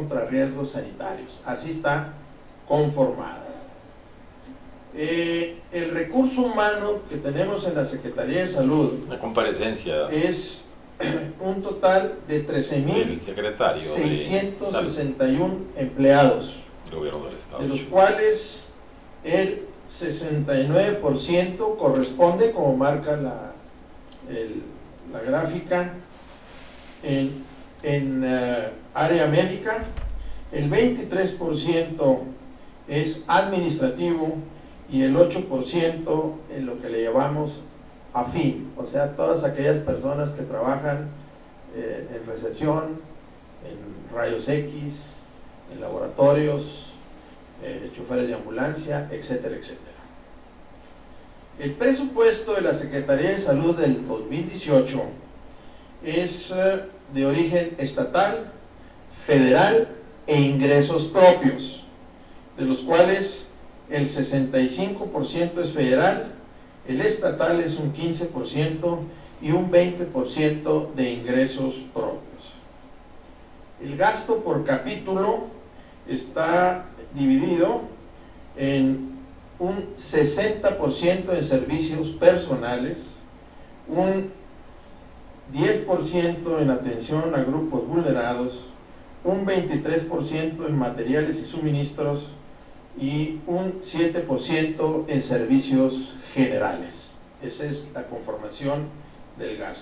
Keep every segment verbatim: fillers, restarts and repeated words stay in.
contra riesgos sanitarios. Así está conformada. Eh, el recurso humano que tenemos en la Secretaría de Salud, la comparecencia es un total de trece mil seiscientos sesenta y uno empleados, del gobierno del Estado, de los cuales el sesenta y nueve por ciento corresponde, como marca la, el, la gráfica, en, en uh, área médica, el veintitrés por ciento es administrativo y el ocho por ciento en lo que le llamamos afín, o sea, todas aquellas personas que trabajan eh, en recepción, en rayos X, en laboratorios, eh, choferes de ambulancia, etcétera, etcétera. El presupuesto de la Secretaría de Salud del dos mil dieciocho es eh, de origen estatal, federal e ingresos propios, de los cuales el sesenta y cinco por ciento es federal, el estatal es un quince por ciento y un veinte por ciento de ingresos propios. El gasto por capítulo está dividido en un sesenta por ciento en servicios personales, un diez por ciento en atención a grupos vulnerados, un veintitrés por ciento en materiales y suministros y un siete por ciento en servicios generales. Esa es la conformación del gasto.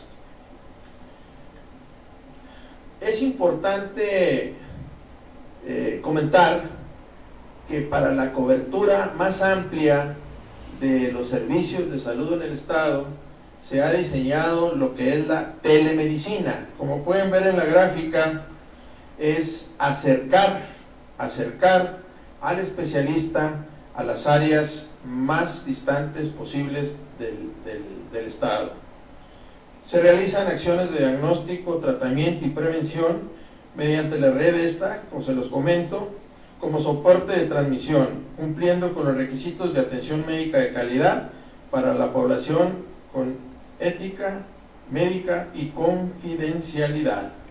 Es importante eh, comentar que para la cobertura más amplia de los servicios de salud en el Estado se ha diseñado lo que es la telemedicina. Como pueden ver en la gráfica, es acercar, acercar al especialista a las áreas más distantes posibles del, del, del Estado. Se realizan acciones de diagnóstico, tratamiento y prevención mediante la red esta, como se los comento, como soporte de transmisión, cumpliendo con los requisitos de atención médica de calidad para la población con ética médica y confidencialidad.